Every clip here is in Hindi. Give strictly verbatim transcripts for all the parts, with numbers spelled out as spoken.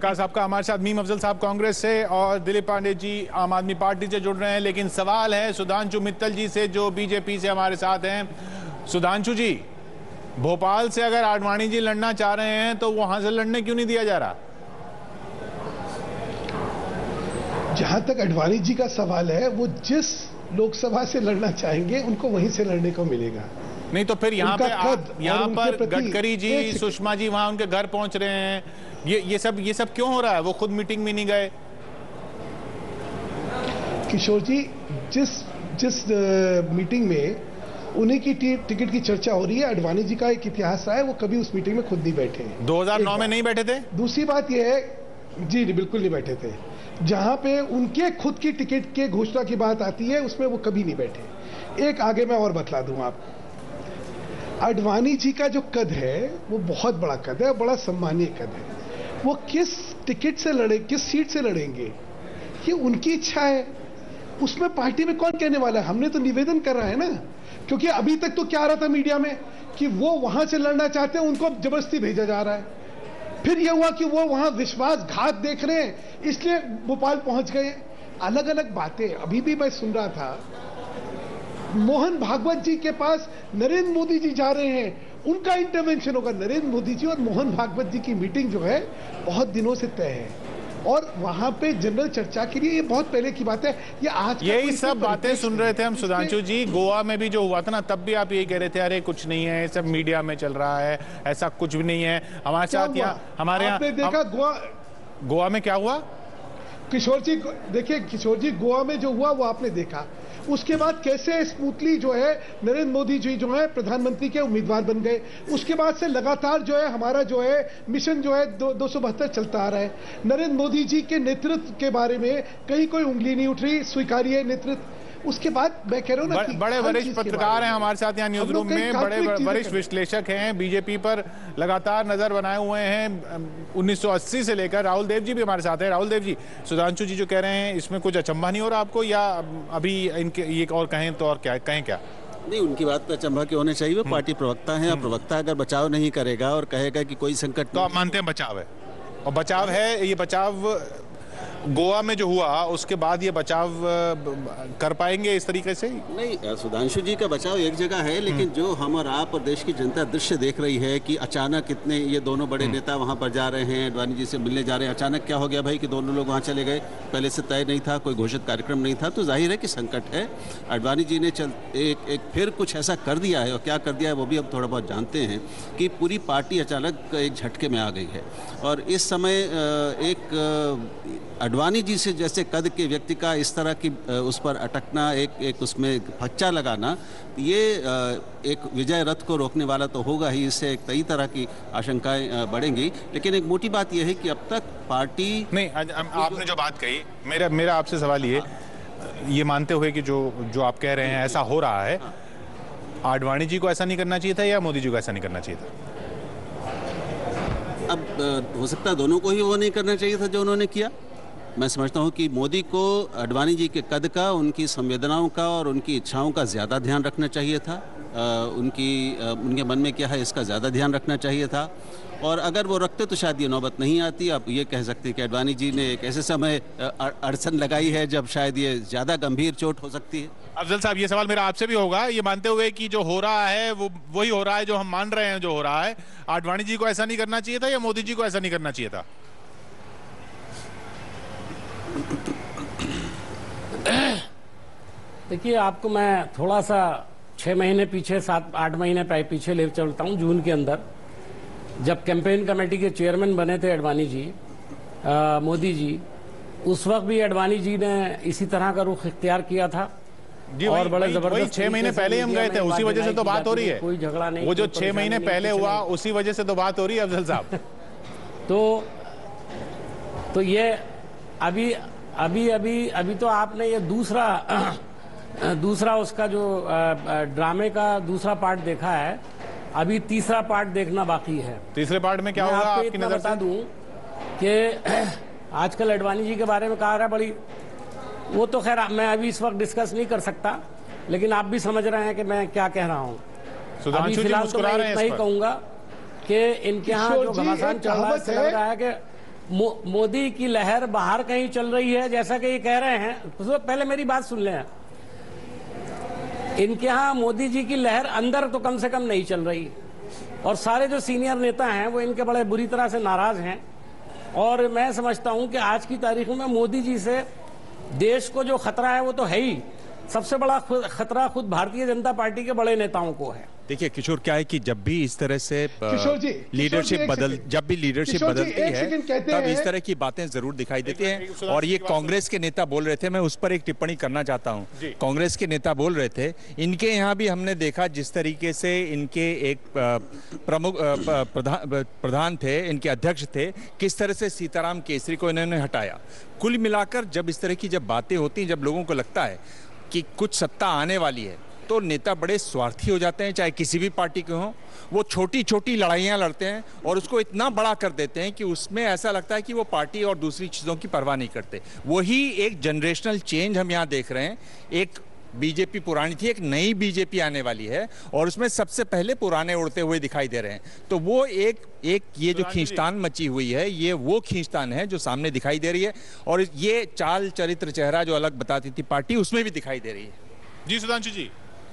विकास आपका हमारे साथ। मीम अफजल साहब कांग्रेस से और दिलीप पांडे जी आम आदमी पार्टी से जुड़ रहे हैं, लेकिन सवाल है सुधांशु मित्तल जी से जो बीजेपी से हमारे साथ हैं। सुधांशु जी, भोपाल से अगर आडवाणी जी लड़ना चाह रहे हैं तो वहां से लड़ने क्यों नहीं दिया जा रहा? जहां तक आडवाणी जी का सवाल है, वो जिस लोकसभा से लड़ना चाहेंगे उनको वहीं से लड़ने को मिलेगा। नहीं तो फिर यहाँ पे यहाँ पर गडकरी जी, सुषमा जी वहां उनके घर पहुंच रहे हैं, ये ये सब ये सब क्यों हो रहा है? वो खुद मीटिंग में नहीं गए। किशोर जी, जिस जिस आ, मीटिंग में उन्हीं की टिकट की चर्चा हो रही है, आडवाणी जी का एक इतिहास रहा है, वो कभी उस मीटिंग में खुद नहीं बैठे। दो हज़ार नौ में नहीं बैठे थे। दूसरी बात यह है, जी जी बिल्कुल नहीं बैठे थे। जहां पे उनके खुद की टिकट के घोषणा की बात आती है, उसमें वो कभी नहीं बैठे। एक आगे मैं और बतला दूं आपको, आडवाणी जी का जो कद है वो बहुत बड़ा कद है, बड़ा सम्मानीय कद है। वो किस टिकट से लड़े, किस सीट से लड़ेंगे, ये उनकी इच्छा है। उसमें पार्टी में कौन कहने वाला है? हमने तो निवेदन कर रहा है ना, क्योंकि अभी तक तो क्या आ रहा था मीडिया में कि वो वहां से लड़ना चाहते हैं, उनको जबरदस्ती भेजा जा रहा है। फिर यह हुआ कि वो वहां विश्वासघात देख रहे हैं, इसलिए भोपाल पहुंच गए। अलग अलग बातें। अभी भी मैं सुन रहा था, मोहन भागवत जी के पास नरेंद्र मोदी जी जा रहे हैं, उनका इंटरवेंशन होगा। नरेंद्र मोदी जी और मोहन भागवत जी की मीटिंग जो है बहुत दिनों से तय है, और वहां पे जनरल चर्चा के लिए ये बहुत पहले की बात है। ये आज यही सब बातें सुन रहे थे हम सुधांशु जी। गोवा में भी जो हुआ था ना, तब भी आप यही कह रहे थे, अरे कुछ नहीं है, सब मीडिया में चल रहा है, ऐसा कुछ भी नहीं है। हमारे साथ यहाँ हमारे यहाँ देखा गोवा गोवा में क्या हुआ किशोर जी, देखिए किशोर जी, गोवा में जो हुआ वो आपने देखा। उसके बाद कैसे स्मूथली जो है नरेंद्र मोदी जी जो है प्रधानमंत्री के उम्मीदवार बन गए। उसके बाद से लगातार जो है हमारा जो है मिशन जो है दो, दो सौ बहत्तर चलता आ रहा है। नरेंद्र मोदी जी के नेतृत्व के बारे में कहीं कोई उंगली नहीं उठ रही, स्वीकार्य नेतृत्व। उसके बाद मैं कह रहा हूं ना, बड़े वरिष्ठ पत्रकार हैं हमारे साथ यहाँ न्यूज रूम में, बड़े वरिष्ठ विश्लेषक हैं, बीजेपी पर लगातार नजर बनाए हुए हैं उन्नीस सौ अस्सी से लेकर। राहुल देव जी भी हमारे साथ हैं। राहुल देव जी, सुधांशु जी जो कह रहे हैं, इसमें कुछ अचंभा नहीं हो रहा आपको, या अभी इनके ये और कहें तो और क्या कहें क्या? नहीं, उनकी बात पर अचंभा क्यों होने चाहिए? वो पार्टी प्रवक्ता है, और प्रवक्ता अगर बचाव नहीं करेगा और कहेगा कि कोई संकट, तो आप मानते हैं बचाव है? और बचाव है, ये बचाव गोवा में जो हुआ उसके बाद ये बचाव कर पाएंगे इस तरीके से? नहीं, सुधांशु जी का बचाव एक जगह है, लेकिन जो हम और आप और देश की जनता दृश्य देख रही है कि अचानक इतने ये दोनों बड़े नेता वहां पर जा रहे हैं, आडवाणी जी से मिलने जा रहे हैं। अचानक क्या हो गया भाई कि दोनों लोग वहां चले गए? पहले से तय नहीं था, कोई घोषित कार्यक्रम नहीं था, तो जाहिर है कि संकट है। आडवाणी जी ने चल एक एक फिर कुछ ऐसा कर दिया है, और क्या कर दिया है वो भी हम थोड़ा बहुत जानते हैं, कि पूरी पार्टी अचानक एक झटके में आ गई है। और इस समय एक आडवाणी जी से जैसे कद के व्यक्ति का इस तरह की उस पर अटकना, एक एक उसमें फच्चा लगाना, ये एक विजय रथ को रोकने वाला तो होगा ही। इससे कई तरह की आशंकाएं बढ़ेंगी। लेकिन एक मोटी बात यह है कि अब तक पार्टी नहीं, आपने जो बात कही, मेरा मेरा आपसे सवाल ये ये मानते हुए कि जो जो आप कह रहे हैं ऐसा हो रहा है, आडवाणी जी को ऐसा नहीं करना चाहिए था या मोदी जी को ऐसा नहीं करना चाहिए था? अब हो सकता है दोनों को ही वो नहीं करना चाहिए था जो उन्होंने किया। मैं समझता हूं कि मोदी को आडवाणी जी के कद का, उनकी संवेदनाओं का और उनकी इच्छाओं का ज़्यादा ध्यान रखना चाहिए था। आ, उनकी आ, उनके मन में क्या है इसका ज़्यादा ध्यान रखना चाहिए था। और अगर वो रखते तो शायद ये नौबत नहीं आती। आप ये कह सकते हैं कि आडवाणी जी ने एक ऐसे समय अड़चन लगाई है जब शायद ये ज़्यादा गंभीर चोट हो सकती है। अफजल साहब, ये सवाल मेरा आपसे भी होगा, ये मानते हुए कि जो हो रहा है वो वही हो रहा है जो हम मान रहे हैं जो हो रहा है, आडवाणी जी को ऐसा नहीं करना चाहिए था या मोदी जी को ऐसा नहीं करना चाहिए था? देखिए, आपको मैं थोड़ा सा छः महीने पीछे, सात आठ महीने पीछे ले चलता हूँ। जून के अंदर जब कैंपेन कमेटी के चेयरमैन बने थे आडवाणी जी, आ, मोदी जी, उस वक्त भी आडवाणी जी ने इसी तरह का रुख इख्तियार किया था। और बड़े जबरदस्त छह महीने पहले हम गए थे, उसी वजह से तो बात हो रही है। कोई झगड़ा नहीं, वो जो छह महीने पहले हुआ उसी वजह से तो बात हो रही है अफजल साहब। तो तो ये अभी अभी अभी अभी तो आपने ये दूसरा दूसरा उसका जो ड्रामे का दूसरा पार्ट देखा है, अभी तीसरा पार्ट देखना बाकी है। तीसरे पार्ट में क्या होगा आपकी नजर से? बता दूं कि आजकल आडवाणी जी के बारे में कहा रहा है बड़ी, वो तो खैर मैं अभी इस वक्त डिस्कस नहीं कर सकता, लेकिन आप भी समझ रहे हैं कि मैं क्या कह रहा हूँ। अभी फिलहाल तो मैं इतना ही कहूंगा कि इनके यहाँ जो घमासान चल रहा है, लग रहा है कि मो, मोदी की लहर बाहर कहीं चल रही है जैसा कि ये कह रहे हैं, तो पहले मेरी बात सुन लें। इनके यहाँ मोदी जी की लहर अंदर तो कम से कम नहीं चल रही, और सारे जो सीनियर नेता हैं वो इनके बड़े बुरी तरह से नाराज हैं। और मैं समझता हूं कि आज की तारीख में मोदी जी से देश को जो खतरा है वो तो है ही, सबसे बड़ा खतरा खुद भारतीय जनता पार्टी के बड़े नेताओं को है। देखिए किशोर, क्या है कि जब भी इस तरह से लीडरशिप बदल जब भी लीडरशिप बदलती है तब इस तरह की बातें जरूर दिखाई देती हैं। और ये कांग्रेस के नेता बोल रहे थे, मैं उस पर एक टिप्पणी करना चाहता हूं। कांग्रेस के नेता बोल रहे थे, इनके यहाँ भी हमने देखा जिस तरीके से इनके एक प्रमुख प्रधान प्रधान थे, इनके अध्यक्ष थे, किस तरह से सीताराम केसरी को इन्होंने हटाया। कुल मिलाकर जब इस तरह की जब बातें होती हैं, जब लोगों को लगता है कि कुछ सत्ता आने वाली है, तो नेता बड़े स्वार्थी हो जाते हैं, चाहे किसी भी पार्टी के हों। वो छोटी छोटी लड़ाइयाँ लड़ते हैं और उसको इतना बड़ा कर देते हैं कि उसमें ऐसा लगता है कि वो पार्टी और दूसरी चीज़ों की परवाह नहीं करते। वही एक जनरेशनल चेंज हम यहाँ देख रहे हैं। एक बीजेपी पुरानी थी, एक नई बीजेपी आने वाली है, और उसमें सबसे पहले पुराने उड़ते हुए दिखाई दे रहे हैं। तो वो एक एक ये जो खींचतान मची हुई है, ये वो खींचतान है जो सामने दिखाई दे रही है, और ये चाल चरित्र चेहरा जो अलग बताती थी पार्टी, उसमें भी दिखाई दे रही है। जी सुधांशु जी।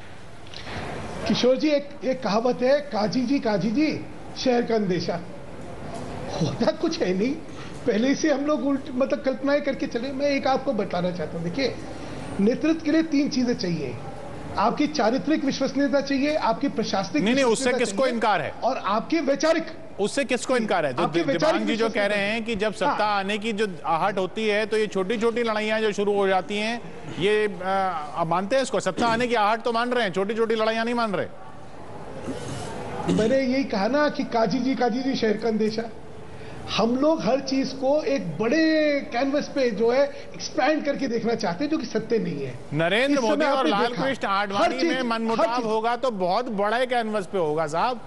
किशोर जी, एक एक कहावत है, काजी जी काजी जी शहर का अंदेशा। होता कुछ है नहीं, पहले से हम लोग उल्ट मतलब कल्पनाएं करके चले। मैं एक आपको बताना चाहता हूं, देखिए नेतृत्व के लिए तीन चीजें चाहिए। आपकी चारित्रिक विश्वसनीयता चाहिए, आपकी प्रशासनिक नहीं नहीं उससे किसको इनकार है, और आपके वैचारिक, उससे किसको इनकार है। जो दिव्यांग जी जो कह रहे हैं कि जब सत्ता हाँ। आने की जो आहट होती है तो ये छोटी छोटी लड़ाइयां जो शुरू हो जाती हैं, ये आ, मानते हैं इसको? सत्ता आने की आहट तो मान रहे हैं, छोटी छोटी लड़ाइयां नहीं मान रहे। मैंने यही कहा ना कि काजी जी काजी जी शहर का अंदेशा। हम लोग हर चीज को एक बड़े कैनवस पे जो है एक्सपैंड करके देखना चाहते हैं, जो कि सत्य नहीं है। नरेंद्र मोदी और लाल कृष्ण आडवाणी में मनमुटाव होगा तो बहुत बड़े कैनवस पे होगा साहब।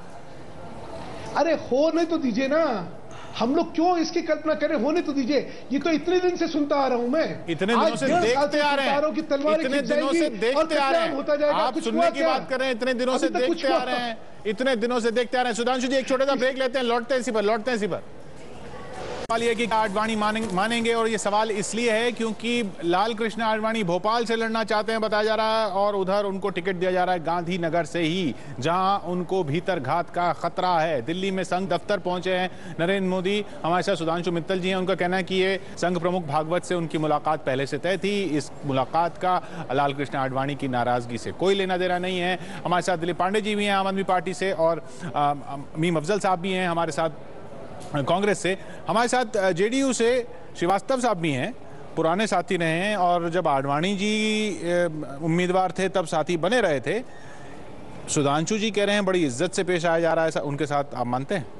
अरे होने तो दीजिए ना, हम लोग क्यों इसकी कल्पना करें, होने तो दीजिए। ये तो इतने दिन से सुनता आ रहा हूं मैं, इतने दिनों से देखते आ रहे हैं, इतने दिनों से देखते आ रहे हैं। आप सुनने की बात कर रहे हैं, इतने दिनों से देखते आ रहे हैं, इतने दिनों से देखते आ रहे हैं। सुधांशु जी एक छोटा सा ब्रेक लेते हैं, लौटते हैं इसी पर लौटते हैं इसी पर सवाल ये कि आडवाणी मानेंगे, और ये सवाल इसलिए है क्योंकि लाल कृष्ण आडवाणी भोपाल से लड़ना चाहते हैं बताया जा रहा है, और उधर उनको टिकट दिया जा रहा है गांधीनगर से ही, जहां उनको भीतर घात का खतरा है। दिल्ली में संघ दफ्तर पहुंचे हैं नरेंद्र मोदी। हमारे साथ सुधांशु मित्तल जी हैं, उनका कहना है कि ये संघ प्रमुख भागवत से उनकी मुलाकात पहले से तय थी। इस मुलाकात का लाल कृष्ण आडवाणी की नाराजगी से कोई लेना देना नहीं है। हमारे साथ दिलीप पांडे जी भी हैं आम आदमी पार्टी से, और मीम अफजल साहब भी हैं हमारे साथ कांग्रेस से। हमारे साथ जेडीयू से श्रीवास्तव साहब भी हैं, पुराने साथी रहे हैं, और जब आडवाणी जी उम्मीदवार थे तब साथी बने रहे थे। सुधांशु जी कह रहे हैं बड़ी इज्जत से पेश आया जा रहा है उनके साथ, आप मानते हैं?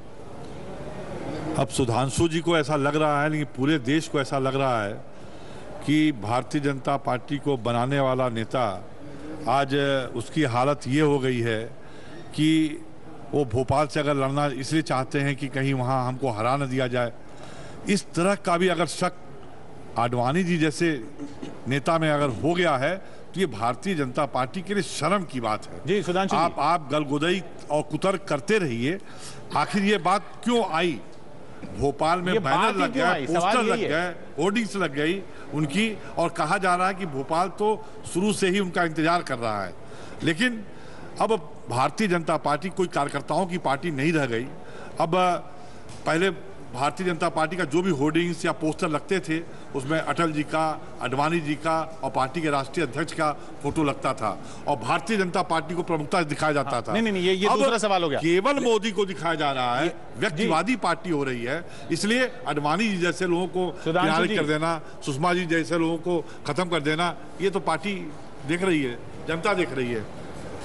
अब सुधांशु जी को ऐसा लग रहा है, लेकिन पूरे देश को ऐसा लग रहा है कि भारतीय जनता पार्टी को बनाने वाला नेता आज उसकी हालत ये हो गई है कि वो भोपाल से अगर लड़ना इसलिए चाहते हैं कि कहीं वहाँ हमको हरा न दिया जाए। इस तरह का भी अगर शक आडवाणी जी जैसे नेता में अगर हो गया है तो ये भारतीय जनता पार्टी के लिए शर्म की बात है। जी सुधांशु आप आप गलगुदई और कुतर्क करते रहिए, आखिर ये बात क्यों आई? भोपाल में बैनर लग गया, पोस्टर लग गए, होर्डिंग्स लग गई उनकी, और कहा जा रहा है कि भोपाल तो शुरू से ही उनका इंतजार कर रहा है। लेकिन अब भारतीय जनता पार्टी कोई कार्यकर्ताओं की पार्टी नहीं रह गई। अब पहले भारतीय जनता पार्टी का जो भी होर्डिंग्स या पोस्टर लगते थे उसमें अटल जी का, आडवाणी जी का और पार्टी के राष्ट्रीय अध्यक्ष का फोटो लगता था, और भारतीय जनता पार्टी को प्रमुखता से दिखाया जाता था। नहीं नहीं ये, ये दूसरा सवाल हो गया। केवल मोदी को दिखाया जा रहा है, व्यक्तिवादी पार्टी हो रही है। इसलिए आडवाणी जी जैसे लोगों को किनारे कर देना, सुषमा जी जैसे लोगों को खत्म कर देना, ये तो पार्टी देख रही है, जनता देख रही है।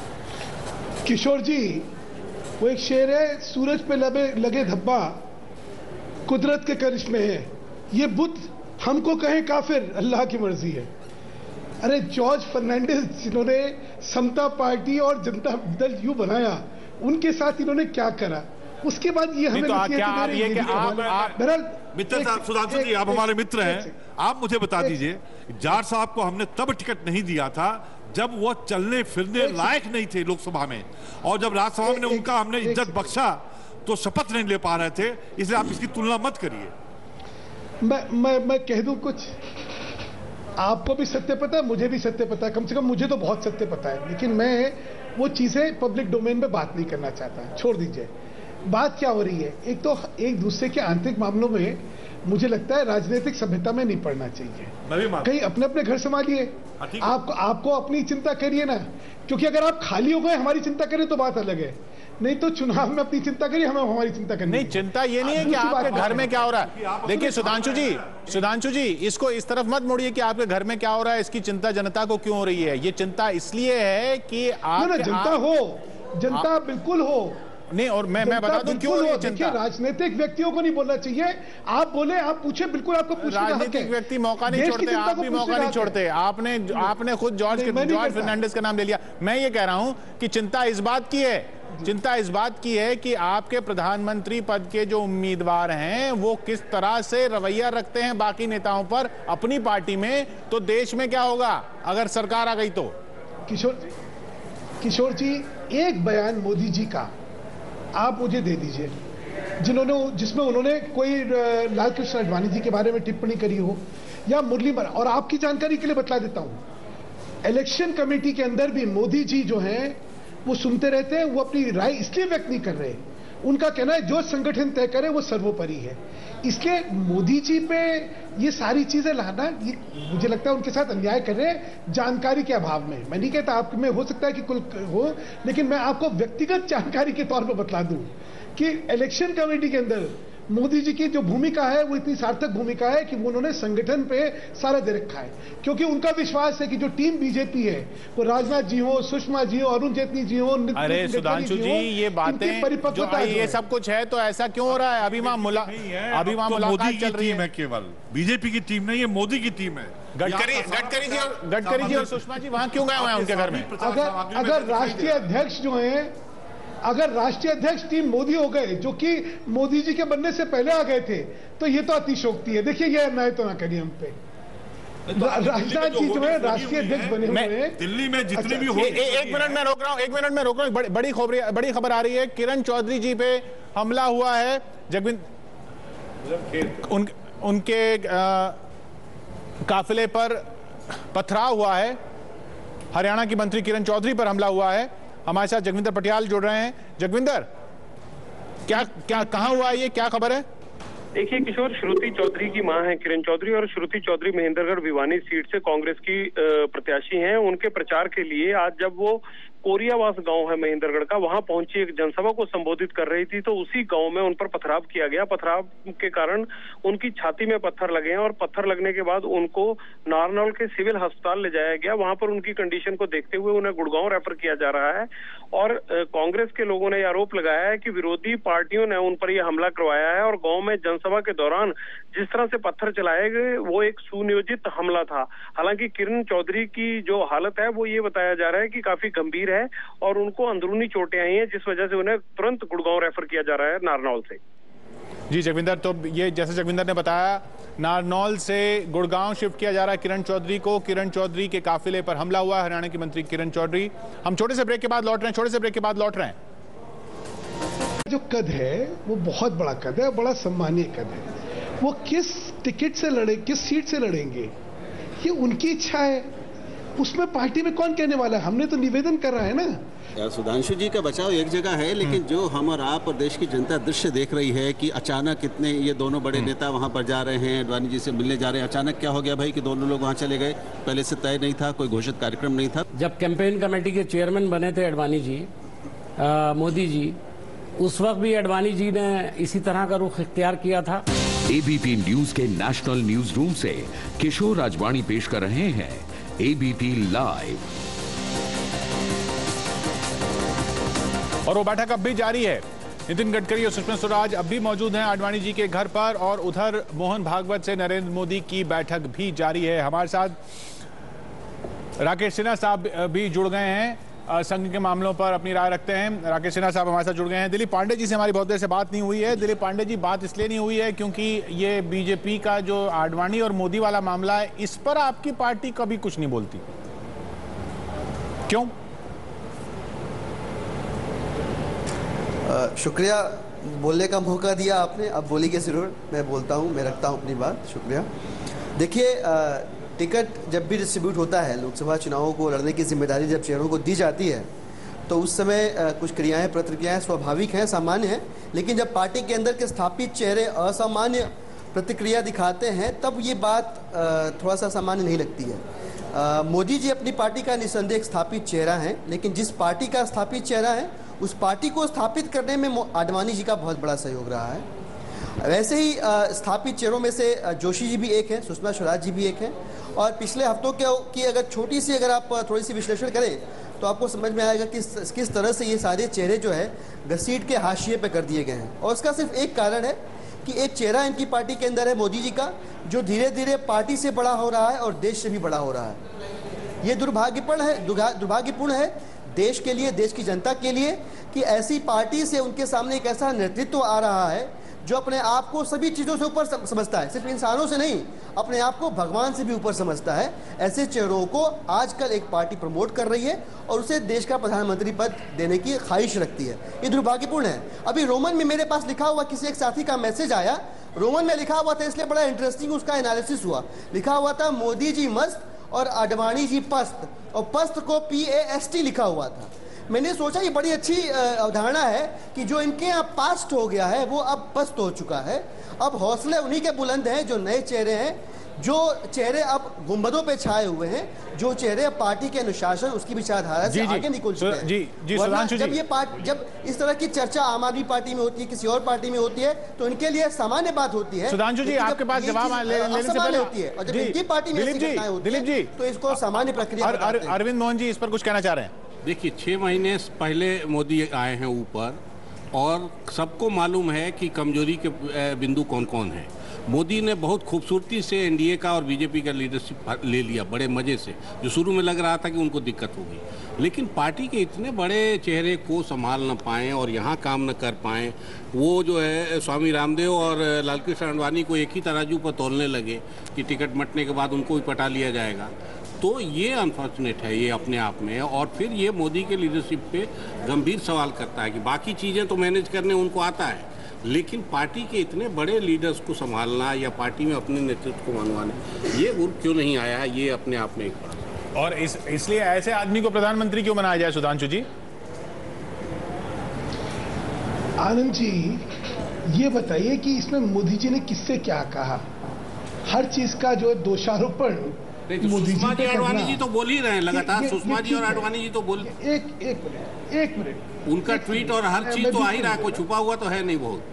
किशोर जी, वो एक शेर है, सूरज पे लगे लगे धब्बा कुदरत के करिश्मे है, ये बुद्ध हमको कहें काफिर अल्लाह की मर्जी है। अरे जॉर्ज फर्नांडिस जिन्होंने समता पार्टी और जनता दल यू बनाया, उनके साथ इन्होंने क्या करा, उसके बाद ये हमें तो क्या आप ये कि आप, आप मित्र साहब, सुधांशु जी आप हमारे मित्र हैं, आप मुझे बता दीजिए, जाट साहब को हमने तब टिकट नहीं दिया था जब वो चलने फिरने लायक नहीं थे लोकसभा में, और जब राज्यसभा में उनका हमने इज्जत बख्शा तो शपथ नहीं ले पा रहे थे। इसलिए आप इसकी तुलना मत करिए। मैं मैं मैं कह दूं कुछ, आपको भी सत्य पता है, मुझे भी सत्य पता है, कम से कम मुझे तो बहुत सत्य पता है, लेकिन मैं वो चीजें पब्लिक डोमेन में बात नहीं करना चाहता, छोड़ दीजिए। बात क्या हो रही है, एक तो एक दूसरे के आंतरिक मामलों में मुझे लगता है राजनीतिक सभ्यता में नहीं पड़ना चाहिए। कहीं अपने अपने घर संभालिए, आपको आपको अपनी चिंता करिए ना, क्योंकि अगर आप खाली हो गए हमारी चिंता करें तो बात अलग है, नहीं तो चुनाव में अपनी चिंता करिए, हमें हमारी चिंता करनी नहीं। चिंता ये नहीं है कि आपके घर में क्या हो रहा है। देखिए सुधांशु जी, सुधांशु जी इसको इस तरफ मत मोड़िए कि आपके घर में क्या हो रहा है, इसकी चिंता जनता को क्यों हो रही है। ये चिंता इसलिए है कि आप जनता हो, जनता बिल्कुल हो नहीं, और मैं मैं बता दूं क्यों ये चिंता। राजनीतिक व्यक्तियों को नहीं बोलना चाहिए, आप बोले, आप पूछे, बिल्कुल आपको पूछने का हक है। राजनीतिक व्यक्ति मौका नहीं छोड़ते, आप भी मौका नहीं छोड़ते। आपने आपने खुद जॉर्ज जॉर्ज फर्नांडिस का नाम ले लिया। मैं ये कह रहा हूं कि चिंता इस बात की है, चिंता इस बात की है कि आपके प्रधानमंत्री पद के जो उम्मीदवार हैं वो किस तरह से रवैया रखते हैं बाकी नेताओं पर अपनी पार्टी में, तो देश में क्या होगा अगर सरकार आ गई तो। किशोर किशोर जी, एक बयान मोदी जी का आप मुझे दे दीजिए जिन्होंने जिसमें उन्होंने कोई लाल कृष्ण आडवाणी जी के बारे में टिप्पणी करी हो या मुरली मनोहर। और आपकी जानकारी के लिए बतला देता हूं, इलेक्शन कमेटी के अंदर भी मोदी जी जो हैं वो सुनते रहते हैं, वो अपनी राय इसलिए व्यक्त नहीं कर रहे, उनका कहना है जो संगठन तय करे वो सर्वोपरि है। इसलिए मोदी जी पे ये सारी चीजें लाना, ये मुझे लगता है उनके साथ अन्याय कर रहे हैं जानकारी के अभाव में। मैं नहीं कहता आप में हो सकता है कि कुल हो, लेकिन मैं आपको व्यक्तिगत जानकारी के तौर पर बतला दूं कि इलेक्शन कमेटी के अंदर मोदी जी की जो भूमिका है वो इतनी सार्थक भूमिका है कि उन्होंने संगठन पे सारा दे रखा है, क्योंकि उनका विश्वास है कि जो टीम बीजेपी है वो राजनाथ जी हो, सुषमा जी हो, अरुण जेटली जी हो, अरे सुधांशु जी ये बातें परिपक्वता ये सब कुछ है तो ऐसा क्यों हो रहा है। अभी वहां मुला अभी वहां मुलाकात चल रही है, केवल बीजेपी की टीम नहीं है, मोदी की टीम है। गडकरी गडकरी जी और गडकरी जी और सुषमा जी वहां क्यों गए हुए हैं उनके घर में। अगर अगर राष्ट्रीय अध्यक्ष जो है अगर राष्ट्रीय अध्यक्ष टीम मोदी हो गए, जो कि मोदी जी के बनने से पहले आ गए थे, तो ये तो अतिशोक्ति है। देखिए ये अन्याय तो ना करिए हम पे। राजनाथ जी जो है राष्ट्रीय अध्यक्ष बने हुए हैं दिल्ली में जितने भी हो। एक मिनट में रोक रहा हूं, एक मिनट में रोक रहा हूं। बड़ी खबर बड़ी खबर आ रही है, किरण चौधरी जी पे हमला हुआ है। जगविंदर उन, उनके आ, काफिले पर पथराव हुआ है। हरियाणा की मंत्री किरण चौधरी पर हमला हुआ है। हमारे साथ जगविंदर पटियाल जुड़ रहे हैं। जगविंदर, क्या क्या कहां हुआ ये, क्या खबर है? देखिए किशोर, श्रुति चौधरी की मां है किरण चौधरी, और श्रुति चौधरी महेंद्रगढ़ भिवानी सीट से कांग्रेस की प्रत्याशी हैं। उनके प्रचार के लिए आज जब वो कोरियावास गांव है महेंद्रगढ़ का, वहां पहुंची, एक जनसभा को संबोधित कर रही थी, तो उसी गांव में उन पर पथराव किया गया। पथराव के कारण उनकी छाती में पत्थर लगे हैं और पत्थर लगने के बाद उनको नारनौल के सिविल अस्पताल ले जाया गया। वहां पर उनकी कंडीशन को देखते हुए उन्हें गुड़गांव रेफर किया जा रहा है। और कांग्रेस के लोगों ने आरोप लगाया है कि विरोधी पार्टियों ने उन पर यह हमला करवाया है और गाँव में जनसभा के दौरान जिस तरह से पत्थर चलाए गए वो एक सुनियोजित हमला था। हालांकि किरण चौधरी की जो हालत है वो ये बताया जा रहा है कि काफी गंभीर है और उनको अंदरूनी चोटें आई हैं, जिस वजह से उन्हें तुरंत गुड़गांव रेफर किया जा रहा है नारनौल से। जी जगविंदर, तो ये जैसे जगविंदर ने बताया, नारनौल से गुड़गांव शिफ्ट किया जा रहा है किरण चौधरी को। किरण चौधरी के काफिले पर हमला हुआ है, हरियाणा की मंत्री किरण चौधरी। हम छोटे से ब्रेक के बाद लौट रहे हैं, छोटे से ब्रेक के बाद लौट रहे हैं। जो कद है वो बहुत बड़ा कद है, बड़ा सम्मानीय कद है। वो किस टिकट से लड़े, किस सीट से लड़ेंगे, ये उनकी इच्छा है, उसमें पार्टी में कौन कहने वाला है। हमने तो निवेदन कर रहा है ना। यार सुधांशु जी का बचाव एक जगह है, लेकिन जो हम और आप और देश की जनता दृश्य देख रही है कि अचानक इतने ये दोनों बड़े नेता वहां पर जा रहे हैं, आडवाणी जी से मिलने जा रहे हैं। अचानक क्या हो गया भाई कि दोनों लोग वहां चले गए? पहले से तय नहीं था, कोई घोषित कार्यक्रम नहीं था। जब कैंपेन कमेटी के चेयरमैन बने थे आडवाणी जी, आ, मोदी जी, उस वक्त भी आडवाणी जी ने इसी तरह का रुख इख्तियार किया था। एबीपी न्यूज के नेशनल न्यूज रूम से किशोर राजवाणी पेश कर रहे हैं एबीपी लाइव। और वो बैठक अब भी जारी है। नितिन गडकरी और सुषमा स्वराज अब भी मौजूद हैं आडवाणी जी के घर पर, और उधर मोहन भागवत से नरेंद्र मोदी की बैठक भी जारी है। हमारे साथ राकेश सिन्हा साहब भी जुड़ गए हैं, संघ के मामलों पर अपनी राय रखते हैं। राकेश सिन्हा साहब हमारे साथ जुड़ गए हैं। दिलीप पांडे जी से हमारी बहुत देर से बात नहीं हुई है। दिलीप पांडे जी, बात इसलिए नहीं हुई है क्योंकि ये बीजेपी का जो आडवाणी और मोदी वाला मामला है, इस पर आपकी पार्टी कभी कुछ नहीं बोलती, क्यों? शुक्रिया बोलने का मौका दिया आपने, अब बोलिए जरूर। मैं बोलता हूँ, मैं रखता हूँ अपनी बात। शुक्रिया। देखिए, टिकट जब भी डिस्ट्रीब्यूट होता है, लोकसभा चुनावों को लड़ने की जिम्मेदारी जब चेहरों को दी जाती है, तो उस समय कुछ क्रियाएं प्रतिक्रियाएं स्वाभाविक हैं, सामान्य हैं। लेकिन जब पार्टी के अंदर के स्थापित चेहरे असामान्य प्रतिक्रिया दिखाते हैं, तब ये बात थोड़ा सा सामान्य नहीं लगती है। मोदी जी अपनी पार्टी का निसंदेह स्थापित चेहरा हैं, लेकिन जिस पार्टी का स्थापित चेहरा है, उस पार्टी को स्थापित करने में आडवाणी जी का बहुत बड़ा सहयोग रहा है। वैसे ही स्थापित चेहरों में से जोशी जी भी एक हैं, सुषमा स्वराज जी भी एक हैं। और पिछले हफ्तों के की अगर छोटी सी अगर आप थोड़ी सी विश्लेषण करें तो आपको समझ में आएगा कि किस तरह से ये सारे चेहरे जो है घसीट के हाशिए पे कर दिए गए हैं। और उसका सिर्फ एक कारण है कि एक चेहरा इनकी पार्टी के अंदर है, मोदी जी का, जो धीरे धीरे पार्टी से बड़ा हो रहा है और देश से भी बड़ा हो रहा है। ये दुर्भाग्यपूर्ण है दुर्भाग्यपूर्ण है देश के लिए, देश की जनता के लिए, कि ऐसी पार्टी से उनके सामने एक ऐसा नेतृत्व आ रहा है जो अपने आप को सभी चीज़ों से ऊपर समझता है, सिर्फ इंसानों से नहीं, अपने आप को भगवान से भी ऊपर समझता है। ऐसे चेहरों को आजकल एक पार्टी प्रमोट कर रही है और उसे देश का प्रधानमंत्री पद देने की ख्वाहिश रखती है। ये दुर्भाग्यपूर्ण है। अभी रोमन में मेरे पास लिखा हुआ किसी एक साथी का मैसेज आया, रोमन में लिखा हुआ था, इसलिए बड़ा इंटरेस्टिंग उसका एनालिसिस हुआ। लिखा हुआ था मोदी जी मस्त और आडवाणी जी पस्त, और पस्त को पी ए एस टी लिखा हुआ था। मैंने सोचा ये बड़ी अच्छी अवधारणा है कि जो इनके यहाँ पास्ट हो गया है वो अब पस्त हो चुका है। अब हौसले उन्हीं के बुलंद हैं जो नए चेहरे हैं, जो चेहरे अब गुंबदों पे छाए हुए हैं, जो चेहरे पार्टी के अनुशासन, उसकी विचारधारा से आगे निकल चुके हैं। जी, जी, वरना जब ये पार्टी, जब इस तरह की चर्चा आम आदमी पार्टी में होती है, किसी और पार्टी में होती है, तो इनके लिए सामान्य बात होती है। सुधांशु जी, आपके पास जवाब लेने से पहले होती है, और जब इनकी पार्टी में ऐसी घटनाएं होती है तो इसको सामान्य प्रक्रिया। अरविंद मोहन जी इस पर कुछ कहना चाह रहे हैं? देखिए, छः महीने पहले मोदी आए हैं ऊपर, और सबको मालूम है कि कमजोरी के बिंदु कौन कौन है। मोदी ने बहुत खूबसूरती से एनडीए का और बीजेपी का लीडरशिप ले लिया बड़े मज़े से, जो शुरू में लग रहा था कि उनको दिक्कत होगी। लेकिन पार्टी के इतने बड़े चेहरे को संभाल न पाएँ और यहाँ काम न कर पाएँ, वो जो है स्वामी रामदेव और लालकृष्ण आडवाणी को एक ही तराजू पर तोलने लगे कि टिकट मटने के बाद उनको भी पटा लिया जाएगा। तो ये अनफॉर्चुनेट है ये अपने आप में। और फिर ये मोदी के लीडरशिप पे गंभीर सवाल करता है कि बाकी चीज़ें तो मैनेज करने उनको आता है, लेकिन पार्टी के इतने बड़े लीडर्स को संभालना या पार्टी में अपने नेतृत्व को मनवाना, ये गुर क्यों नहीं आया, ये अपने आप में एक बड़ा। और इस इसलिए ऐसे आदमी को प्रधानमंत्री क्यों बनाया जाए? सुधांशु जी। आनंद जी, ये बताइए कि इसमें मोदी जी ने किससे क्या कहा? हर चीज का जो दोषारोपण मोदी सुषमा जी आडवाणी जी तो बोल ही रहे हैं लगातार। सुषमा जी और आडवाणी जी तो बोल एक एक मिनट एक मिनट उनका ट्वीट और हर चीज तो आ ही रहा है, कोई छुपा हुआ तो है नहीं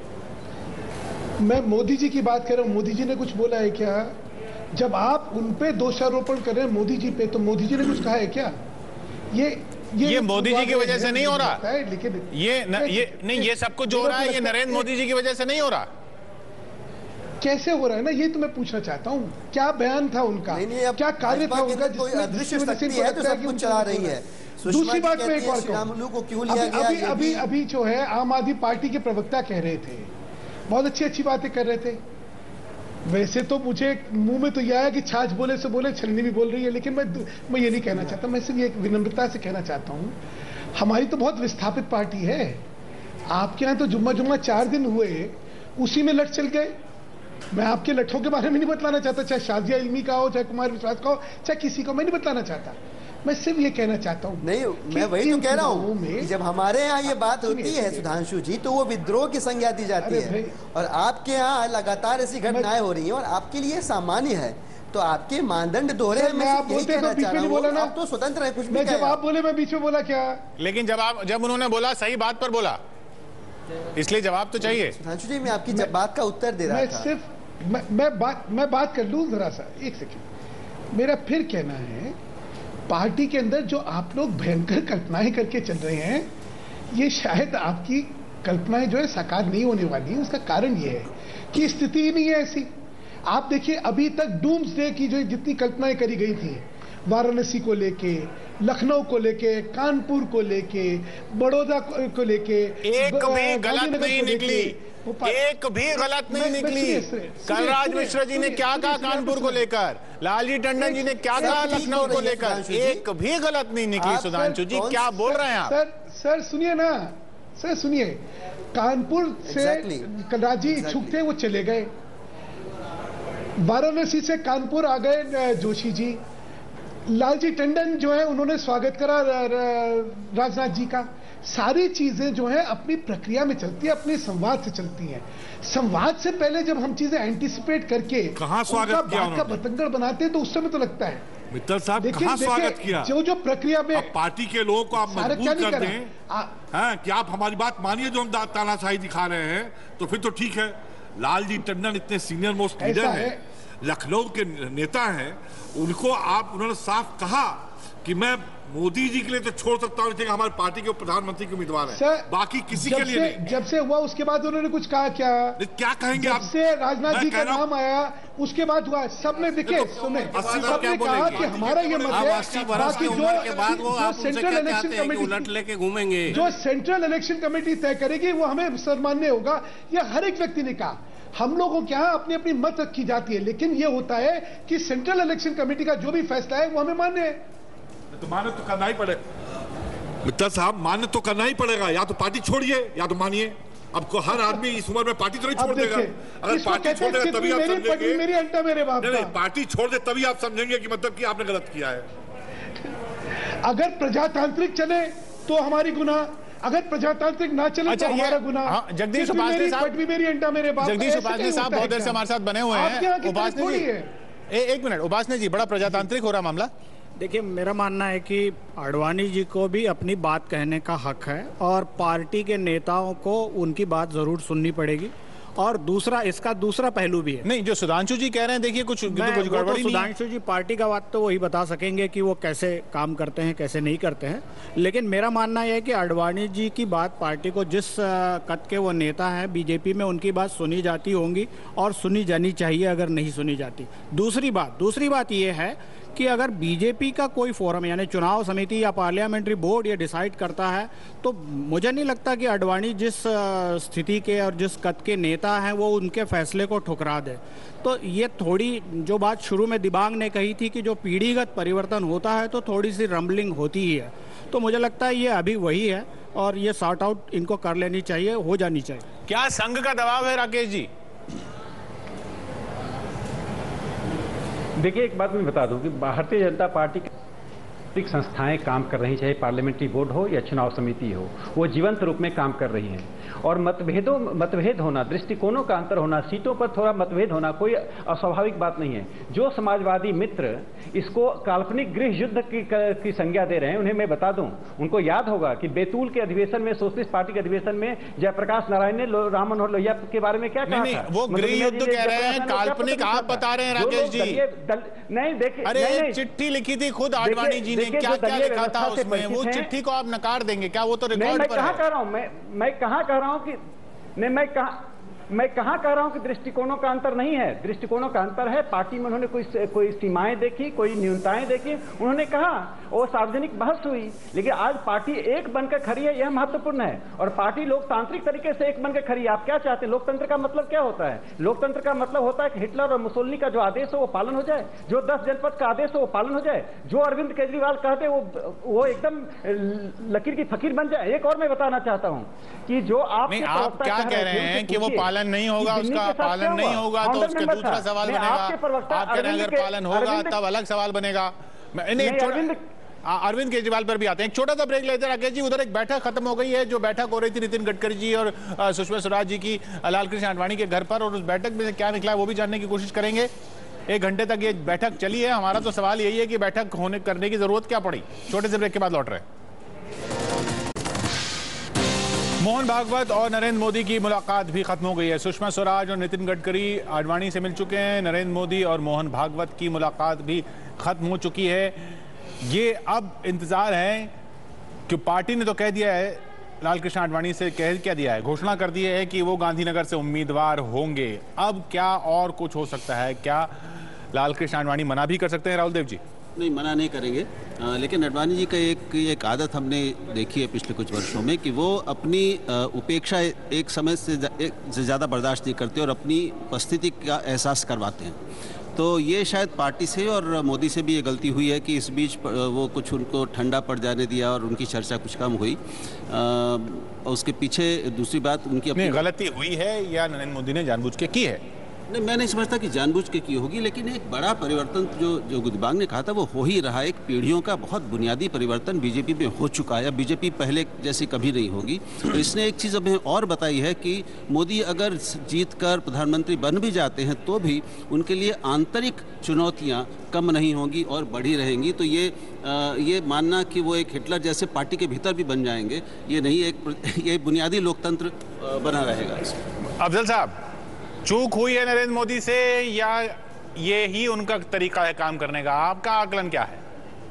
बहुत। मैं मोदी जी की बात कर रहा हूँ। मोदी जी ने कुछ बोला है क्या? जब आप उन पे दोषारोपण कर रहे हैं मोदी जी पे, तो मोदी जी ने कुछ कहा है क्या? ये ये, ये मोदी जी की वजह से नहीं हो रहा है, लेकिन ये न, ये नहीं, ये सब कुछ जो हो रहा है ये नरेंद्र मोदी जी की वजह से नहीं हो रहा। कैसे हो रहा है ना, ये तो मैं पूछना चाहता हूँ। क्या बयान था उनका, नहीं, नहीं, क्या कार्य था उनका, कोई अदृश्य शक्ति है तो सब कुछ चला रही है। दूसरी बात मैं एक और कहूं, अभी अभी अभी जो है आम आदमी पार्टी के प्रवक्ता कह रहे थे, बहुत अच्छी अच्छी बातें कर रहे थे। वैसे तो मुझे मुंह में तो यह आया कि छाछ बोले से बोले छलनी भी बोल रही है, लेकिन मैं मैं ये नहीं कहना चाहता। मैं सिर्फ एक विनम्रता से कहना चाहता हूँ, हमारी तो बहुत विस्थापित पार्टी है। आपके यहाँ तो जुम्मा जुम्मा चार दिन हुए, उसी में लट चल गए। मैं आपके लठों के बारे में नहीं बतलाना चाहता, चाहे शाजिया इल्मी का हो, चाहे कुमार विश्वास का हो, चाहे किसी को, मैं नहीं बतलाना चाहता। मैं सिर्फ ये कहना चाहता हूँ, नहीं मैं वही तो कह रहा हूँ, जब हमारे यहाँ ये बात होती है सुधांशु जी, तो वो विद्रोह की संज्ञा दी जाती है, और आपके यहाँ लगातार ऐसी घटनाएं हो रही हैं और आपके लिए सामान्य है। तो आपके मानदंड दोहरे हैं। मैं आप बोलते तो बीच में नहीं बोला ना, आप तो स्वतंत्र है कुछ भी। जब आप बोले मैं बीच में बोला क्या? लेकिन जब आप जब उन्होंने बोला सही बात पर बोला, इसलिए जवाब तो चाहिए। सुधांशु जी, मैं आपकी बात का उत्तर दे रहा था। सिर्फ मैं मैं बात मैं बात कर लूं जरा सा, एक सेकंड। मेरा फिर कहना है, पार्टी के अंदर जो आप लोग भयंकर कल्पनाएं करके चल रहे हैं, ये शायद आपकी कल्पनाएं जो है साकार नहीं होने वाली। उसका कारण ये है कि स्थिति ही नहीं है ऐसी। आप देखिए, अभी तक डूम्सडे की जो जितनी कल्पनाएं करी गई थी, वाराणसी को लेके, लखनऊ को लेके, कानपुर को लेके, बड़ौदा को लेके, एक भी गलत नहीं निकली, एक भी गलत नहीं निकली। कलराज मिश्र जी ने क्या कहा कानपुर को लेकर, लालजी टंडन जी ने क्या कहा लखनऊ को लेकर, एक भी गलत नहीं निकली। सुधांशु जी क्या बोल रहे हैं आप? सर सर सुनिए ना, सर सुनिए, कानपुर से exactly. कलराज जी इच्छुक exactly. थे, वो चले गए। वाराणसी से कानपुर आ गए जोशी जी। लालजी टंडन जो है उन्होंने स्वागत करा राजनाथ जी का। सारी चीजें जो है अपनी प्रक्रिया में चलती है, अपने संवाद से चलती हैं। संवाद से पहले जब हम चीजें एंटीसिपेट करके कहां स्वागत किया का बतंगड़ बनाते हैं तो उस समय तो लगता है मित्तल साहब कहां स्वागत किया। जो जो प्रक्रिया में पार्टी के लोगों को आप मजबूर कर दें हैं कि आप हमारी बात मानिए, जो हम तानाशाही दिखा रहे हैं तो फिर तो ठीक है। लालजी टंडन इतने सीनियर मोस्ट लीडर हैं, लखनऊ के नेता हैं, उनको आप उन्होंने साफ कहा कि मैं मोदी जी के लिए तो छोड़ सकता हूँ, लेकिन हमारी पार्टी के प्रधानमंत्री के उम्मीदवार हैं, बाकी किसी के लिए नहीं। जब से हुआ उसके बाद उन्होंने कुछ कहा क्या? क्या कहेंगे आप? जब से राजनाथ जी का नाम आया उसके बाद हुआ, सबने देखे सुने, सबने कहा कि हमारा ये मत है। बाकी जो सेंट्रल इलेक्शन कमेटी लेके घूमेंगे, जो सेंट्रल इलेक्शन कमेटी तय करेगी वो हमें सम्मान्य होगा, यह हर एक व्यक्ति ने कहा। हम लोगों के यहाँ अपनी अपनी मत रखी जाती है, लेकिन ये होता है कि सेंट्रल इलेक्शन कमेटी का जो भी फैसला है वो हमें मान्य है। तो मान्य तो करना ही पड़ेगा मित्तल साहब, मान्य तो करना ही पड़ेगा। या तो पार्टी छोड़िए या तो मानिए। अब को हर आदमी इस उम्र में पार्टी तो नहीं छोड़ देगा। अगर पार्टी छोड़ देगा तभी आप समझेंगे। मेरी अंटा मेरे बाप का। नहीं, पार्टी छोड़ दे तभी आप समझेंगे कि मतलब कि आपने गलत किया है। अगर प्रजातांत्रिक चले तो हमारी गुनाह, अगर प्रजातांत्रिक ना चले अच्छा, तो हमारा गुनाह। हाँ, जगदीश उपाध्याय साहब भी मेरी अंटा मेरे बाप। जगदीश उपाध्याय साहब बहुत देर से हमारे साथ बने हुए हैं। उपाध्याय जी एक मिनट, उपाध्याय जी बड़ा प्रजातांत्रिक हो रहा मामला। देखिए, मेरा मानना है कि आडवाणी जी को भी अपनी बात कहने का हक है और पार्टी के नेताओं को उनकी बात जरूर सुननी पड़ेगी। और दूसरा, इसका दूसरा पहलू भी है। नहीं, जो सुधांशु जी कह रहे हैं, देखिए कुछ कुछ गड़बड़ी। सुधांशु जी पार्टी का बात तो वही बता सकेंगे कि वो कैसे काम करते हैं, कैसे नहीं करते हैं। लेकिन मेरा मानना यह है कि आडवाणी जी की बात पार्टी को, जिस कद के वो नेता हैं बीजेपी में, उनकी बात सुनी जाती होंगी और सुनी जानी चाहिए अगर नहीं सुनी जाती। दूसरी बात दूसरी बात ये है कि अगर बीजेपी का कोई फोरम यानी चुनाव समिति या पार्लियामेंट्री बोर्ड ये डिसाइड करता है, तो मुझे नहीं लगता कि आडवाणी जिस स्थिति के और जिस कद के नेता हैं वो उनके फैसले को ठुकरा दे। तो ये थोड़ी जो बात शुरू में दिबांग ने कही थी कि जो पीढ़ीगत परिवर्तन होता है तो थोड़ी सी रंबलिंग होती ही है, तो मुझे लगता है ये अभी वही है और ये सॉर्ट आउट इनको कर लेनी चाहिए, हो जानी चाहिए। क्या संघ का दबाव है राकेश जी? देखिए, एक बात मैं बता दूं कि भारतीय जनता पार्टी की संस्थाएं काम कर रही, चाहे पार्लियामेंट्री बोर्ड हो या चुनाव समिति हो, वो जीवंत रूप में काम कर रही हैं। और मतभेदों मतभेद होना, दृष्टिकोणों का अंतर होना, सीटों पर थोड़ा मतभेद होना कोई अस्वाभाविक बात नहीं है। जो समाजवादी मित्र इसको काल्पनिक गृह युद्ध की, की संज्ञा दे रहे हैं, उन्हें मैं बता दूं, उनको याद होगा कि बैतूल के अधिवेशन में, सोशलिस्ट पार्टी के अधिवेशन में जयप्रकाश नारायण ने राम मनोहर लोहिया के बारे में क्या कहा नहीं, था? वो गृह युद्ध कह रहे हैं, काल्पनिक आप बता रहे हैं राकेश जी। नहीं देखिए, अरे चिट्ठी लिखी थी खुद आडवाणी जी ने, क्या क्या लिखा था उसमें? वो चिट्ठी को आप नकार देंगे क्या? वो तो रिकॉर्ड पर है। मैं कहां कह रहा हूं मैं मैं कहां कह रहा हूं कि नहीं, मैं कहा मैं कहां कह रहा हूं कि दृष्टिकोणों का अंतर नहीं है। दृष्टिकोणों का अंतर है। पार्टी में उन्होंने कोई कोई सीमाएं देखी, कोई न्यूनताएं देखी, उन्होंने कहा, वो सार्वजनिक बहस हुई। लेकिन आज पार्टी एक बनकर खड़ी है, यह महत्वपूर्ण है। और पार्टी लोकतांत्रिक तरीके से एक बनकर खड़ी है। आप क्या चाहते हैं? लोकतंत्र का मतलब क्या होता है? लोकतंत्र का मतलब होता है कि हिटलर और मुसोलिनी का जो आदेश हो वो पालन हो जाए, जो दस जनपद का आदेश हो वो पालन हो जाए, जो अरविंद केजरीवाल कहते वो वो एकदम लकीर की फकीर बन जाए। एक और मैं बताना चाहता हूं कि जो आप आप क्या कह रहे हैं कि वो पालन नहीं होगा, उसका पालन नहीं होगा तो उसका दूसरा सवाल बनेगा। आप कह रहे हैं अगर पालन होगा तब अलग सवाल बनेगा। अरविंद केजरीवाल पर भी आते हैं। एक छोटा सा ब्रेक लेते हैं राकेश जी। उधर एक बैठक खत्म हो गई है, जो बैठक हो रही थी नितिन गडकरी जी और सुषमा स्वराज जी की लालकृष्ण आडवाणी के घर पर, और उस बैठक में क्या निकला है वो भी जानने की कोशिश करेंगे। एक घंटे तक ये बैठक चली है। हमारा तो सवाल यही है कि बैठक होने करने की जरूरत क्या पड़ी। छोटे से ब्रेक के बाद लौट रहे हैं। मोहन भागवत और नरेंद्र मोदी की मुलाकात भी खत्म हो गई है। सुषमा स्वराज और नितिन गडकरी आडवाणी से मिल चुके हैं। नरेंद्र मोदी और मोहन भागवत की मुलाकात भी खत्म हो चुकी है। ये अब इंतजार है कि पार्टी ने तो कह दिया है, लालकृष्ण आडवाणी से कह क्या दिया है, घोषणा कर दी है कि वो गांधीनगर से उम्मीदवार होंगे। अब क्या और कुछ हो सकता है? क्या लालकृष्ण आडवाणी मना भी कर सकते हैं? राहुल देव जी नहीं, मना नहीं करेंगे। आ, लेकिन आडवाणी जी का एक एक आदत हमने देखी है पिछले कुछ वर्षों में कि वो अपनी आ, उपेक्षा एक समय से ज़्यादा बर्दाश्त नहीं करते और अपनी उपस्थिति का एहसास करवाते हैं। तो ये शायद पार्टी से और मोदी से भी ये गलती हुई है कि इस बीच वो कुछ उनको ठंडा पड़ जाने दिया और उनकी चर्चा कुछ कम हुई। आ, उसके पीछे दूसरी बात उनकी अपनी गलती हुई है या नरेंद्र मोदी ने जानबूझ के की है? नहीं, मैं नहीं समझता कि जानबूझ के की होगी, लेकिन एक बड़ा परिवर्तन जो जो गुदिबांग ने कहा था वो हो ही रहा है। एक पीढ़ियों का बहुत बुनियादी परिवर्तन बीजेपी में हो चुका है। बीजेपी पहले जैसी कभी नहीं होगी। तो इसने एक चीज़ हमें और बताई है कि मोदी अगर जीत कर प्रधानमंत्री बन भी जाते हैं तो भी उनके लिए आंतरिक चुनौतियाँ कम नहीं होंगी और बढ़ी रहेंगी। तो ये आ, ये मानना कि वो एक हिटलर जैसे पार्टी के भीतर भी बन जाएंगे, ये नहीं, एक ये बुनियादी लोकतंत्र बना रहेगा। अफजल साहब, चूक हुई है नरेंद्र मोदी से या ये ही उनका तरीका है काम करने का? आपका आकलन क्या है?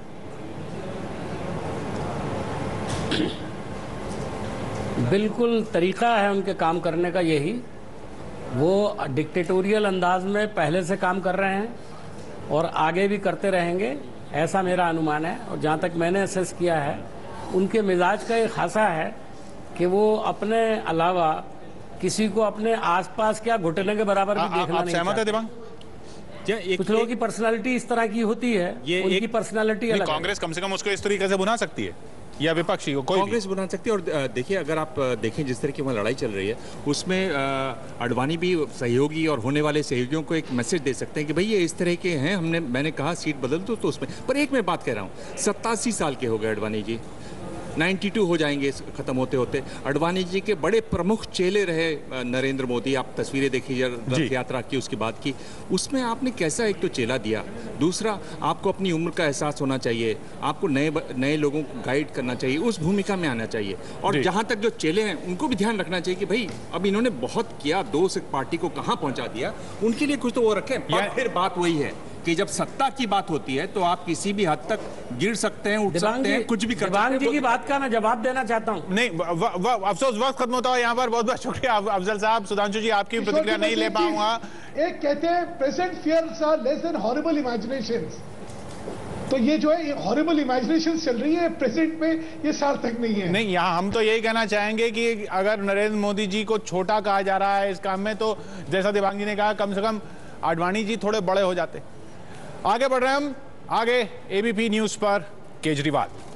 बिल्कुल तरीका है उनके काम करने का यही। वो डिक्टेटोरियल अंदाज में पहले से काम कर रहे हैं और आगे भी करते रहेंगे, ऐसा मेरा अनुमान है। और जहाँ तक मैंने असेस किया है, उनके मिजाज का एक खासा है कि वो अपने अलावा किसी को अपने आसपास क्या घुटने के बराबर भी देखना नहीं सहमत है दिबांग? कुछ लोगों की पर्सनालिटी इस तरह की होती है, ये उनकी पर्सनालिटी अलग है। कांग्रेस कम से कम उसको इस तरीके से बुना सकती है या विपक्षी को कोई कांग्रेस बुला सकती है। और देखिए, अगर आप देखें जिस तरह की वहाँ लड़ाई चल रही है उसमें अडवाणी भी सहयोगी और होने वाले सहयोगियों को एक मैसेज दे सकते हैं कि भाई ये इस तरह के हैं, हमने मैंने कहा सीट बदल दो तो उसमें। पर एक मैं बात कह रहा हूँ, सत्तासी साल के हो गए अडवाणी जी, बानवे हो जाएंगे खत्म होते होते। अडवाणी जी के बड़े प्रमुख चेले रहे नरेंद्र मोदी। आप तस्वीरें देखिए रथ यात्रा की, उसकी बात की, उसमें आपने कैसा एक तो चेला दिया। दूसरा, आपको अपनी उम्र का एहसास होना चाहिए, आपको नए नए लोगों को गाइड करना चाहिए, उस भूमिका में आना चाहिए। और जहां तक जो चेले हैं उनको भी ध्यान रखना चाहिए कि भाई अब इन्होंने बहुत किया, दो से पार्टी को कहाँ पहुंचा दिया, उनके लिए कुछ तो वो रखें। फिर बात वही है कि जब सत्ता की बात होती है तो आप किसी भी हद तक गिर सकते हैं, उठ सकते हैं, कुछ भी कर सकते हैं। जी की बात का मैं जवाब देना चाहता हूं। नहीं, अफसोस वक्त खत्म होता है यहाँ पर। बहुत बहुत शुक्रिया अफजल साहब। सुधांशु जी, आपकी प्रतिक्रिया नहीं ले पाऊंगा। एक कहते हैं present fears are less than horrible imaginations. तो ये जो है हॉरिबल इमेजिनेशंस चल रही है प्रेजेंट में, ये सार्थक नहीं है। नहीं, यहाँ हम तो यही कहना चाहेंगे कि अगर नरेंद्र मोदी जी को छोटा कहा जा रहा है इस काम में, तो जैसा दिबांग जी ने कहा, कम से कम आडवाणी जी थोड़े बड़े हो जाते। आगे बढ़ रहे हैं हम, आगे एबीपी न्यूज पर केजरीवाल।